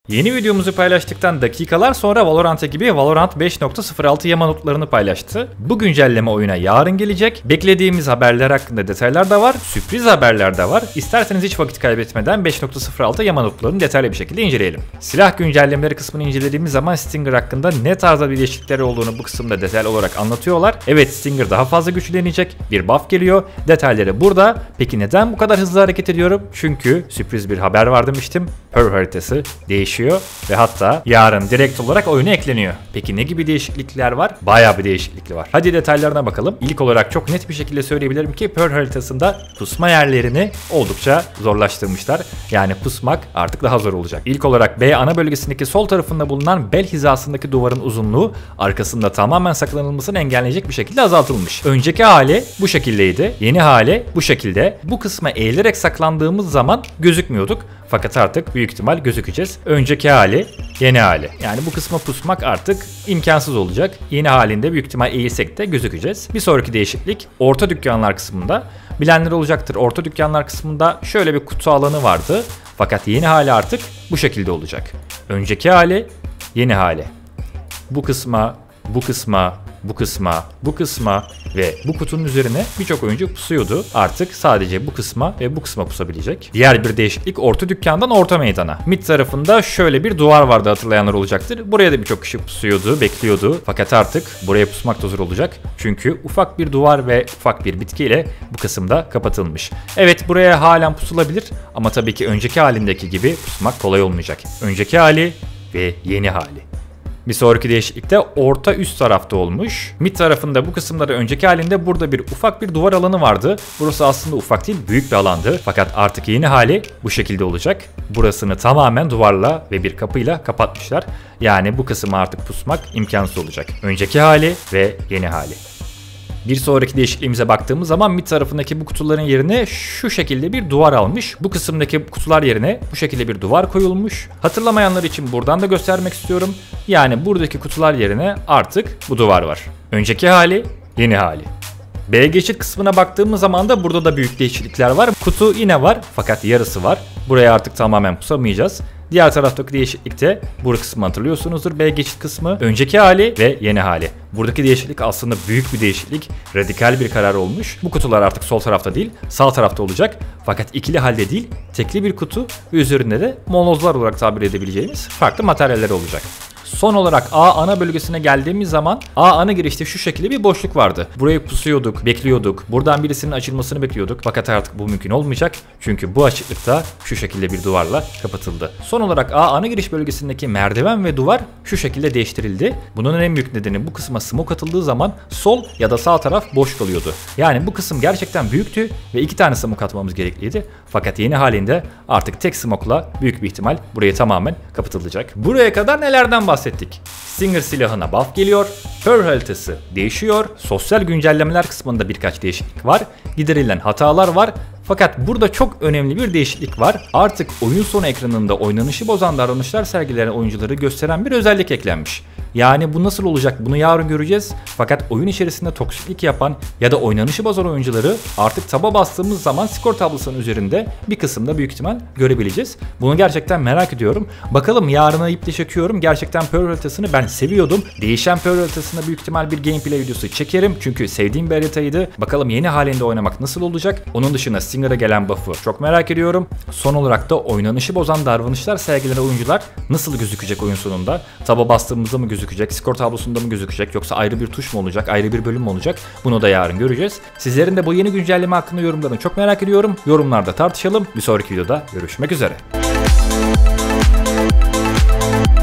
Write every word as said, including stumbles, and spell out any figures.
Yeni videomuzu paylaştıktan dakikalar sonra Valorant ekibi Valorant beş nokta sıfır altı yama notlarını paylaştı. Bu güncelleme oyuna yarın gelecek. Beklediğimiz haberler hakkında detaylar da var. Sürpriz haberler de var. İsterseniz hiç vakit kaybetmeden beş nokta sıfır altı yama notlarını detaylı bir şekilde inceleyelim. Silah güncellemeleri kısmını incelediğimiz zaman Stinger hakkında ne tarzda bir değişiklikleri olduğunu bu kısımda detaylı olarak anlatıyorlar. Evet, Stinger daha fazla güçlenecek. Bir buff geliyor. Detayları burada. Peki neden bu kadar hızlı hareket ediyorum? Çünkü sürpriz bir haber var demiştim. Pearl haritası değişiyor ve hatta yarın direkt olarak oyuna ekleniyor. Peki ne gibi değişiklikler var? Bayağı bir değişiklikler var. Hadi detaylarına bakalım. İlk olarak çok net bir şekilde söyleyebilirim ki Pearl haritasında pusma yerlerini oldukça zorlaştırmışlar. Yani pusmak artık daha zor olacak. İlk olarak B ana bölgesindeki sol tarafında bulunan bel hizasındaki duvarın uzunluğu arkasında tamamen saklanılmasını engelleyecek bir şekilde azaltılmış. Önceki hali bu şekildeydi. Yeni hali bu şekilde. Bu kısma eğilerek saklandığımız zaman gözükmüyorduk. Fakat artık büyük ihtimal gözükeceğiz. Önceki hali, yeni hali. Yani bu kısma pusmak artık imkansız olacak. Yeni halinde büyük ihtimal eğilsek de gözükeceğiz. Bir sonraki değişiklik orta dükkanlar kısmında. Bilenler olacaktır. Orta dükkanlar kısmında şöyle bir kutu alanı vardı. Fakat yeni hali artık bu şekilde olacak. Önceki hali, yeni hali. Bu kısma, bu kısma, bu kısma, bu kısma ve bu kutunun üzerine birçok oyuncu pusuyordu. Artık sadece bu kısma ve bu kısma pusabilecek. Diğer bir değişiklik orta dükkandan orta meydana. Mid tarafında şöyle bir duvar vardı, hatırlayanlar olacaktır. Buraya da birçok kişi pusuyordu, bekliyordu. Fakat artık buraya pusmak da zor olacak. Çünkü ufak bir duvar ve ufak bir bitkiyle bu kısımda kapatılmış. Evet, buraya halen pusulabilir ama tabii ki önceki halindeki gibi pusmak kolay olmayacak. Önceki hali ve yeni hali. Bir sonraki değişiklik de orta üst tarafta olmuş. Mid tarafında bu kısımları önceki halinde burada bir ufak bir duvar alanı vardı. Burası aslında ufak değil, büyük bir alandı. Fakat artık yeni hali bu şekilde olacak. Burasını tamamen duvarla ve bir kapıyla kapatmışlar. Yani bu kısmı artık pusmak imkansız olacak. Önceki hali ve yeni hali. Bir sonraki değişikliğimize baktığımız zaman mid tarafındaki bu kutuların yerine şu şekilde bir duvar almış. Bu kısımdaki kutular yerine bu şekilde bir duvar koyulmuş. Hatırlamayanlar için buradan da göstermek istiyorum. Yani buradaki kutular yerine artık bu duvar var. Önceki hali, yeni hali. B geçit kısmına baktığımız zaman da burada da büyük değişiklikler var. Kutu yine var fakat yarısı var. Buraya artık tamamen pusamayacağız. Diğer taraftaki değişiklikte bu kısmı hatırlıyorsunuzdur. B geçit kısmı önceki hali ve yeni hali. Buradaki değişiklik aslında büyük bir değişiklik. Radikal bir karar olmuş. Bu kutular artık sol tarafta değil, sağ tarafta olacak. Fakat ikili halde değil, tekli bir kutu ve üzerinde de molozlar olarak tabir edebileceğimiz farklı materyaller olacak. Son olarak A ana bölgesine geldiğimiz zaman A ana girişte şu şekilde bir boşluk vardı. Burayı pusuyorduk, bekliyorduk. Buradan birisinin açılmasını bekliyorduk. Fakat artık bu mümkün olmayacak. Çünkü bu açıklıkta şu şekilde bir duvarla kapatıldı. Son olarak A ana giriş bölgesindeki merdiven ve duvar şu şekilde değiştirildi. Bunun en büyük nedeni bu kısma smoke atıldığı zaman sol ya da sağ taraf boş kalıyordu. Yani bu kısım gerçekten büyüktü ve iki tane smoke atmamız gerekliydi. Fakat yeni halinde artık tek smoke'la büyük bir ihtimal buraya tamamen kapatılacak. Buraya kadar nelerden bahsettik? Stinger silahına buff geliyor, Pearl haritası değişiyor, sosyal güncellemeler kısmında birkaç değişiklik var, giderilen hatalar var. Fakat burada çok önemli bir değişiklik var. Artık oyun sonu ekranında oynanışı bozan davranışlar sergileyen oyuncuları gösteren bir özellik eklenmiş. Yani bu nasıl olacak, bunu yarın göreceğiz. Fakat oyun içerisinde toksiklik yapan ya da oynanışı bozan oyuncuları artık taba bastığımız zaman skor tablosunun üzerinde bir kısımda büyük ihtimal görebileceğiz. Bunu gerçekten merak ediyorum. Bakalım, yarına iple çekiyorum. Gerçekten Pearl haritasını ben seviyordum. Değişen Pearl haritasında büyük ihtimal bir gameplay videosu çekerim. Çünkü sevdiğim bir haritaydı. Bakalım yeni halinde oynamak nasıl olacak? Onun dışında Stinger'a gelen buff'ı çok merak ediyorum. Son olarak da oynanışı bozan davranışlar sergileyen oyuncular nasıl gözükecek oyun sonunda? Taba bastığımızda mı gözükecek? Skor tablosunda mı gözükecek? Yoksa ayrı bir tuş mu olacak? Ayrı bir bölüm mü olacak? Bunu da yarın göreceğiz. Sizlerin de bu yeni güncelleme hakkında yorumlarını çok merak ediyorum. Yorumlarda tartışalım. Bir sonraki videoda görüşmek üzere.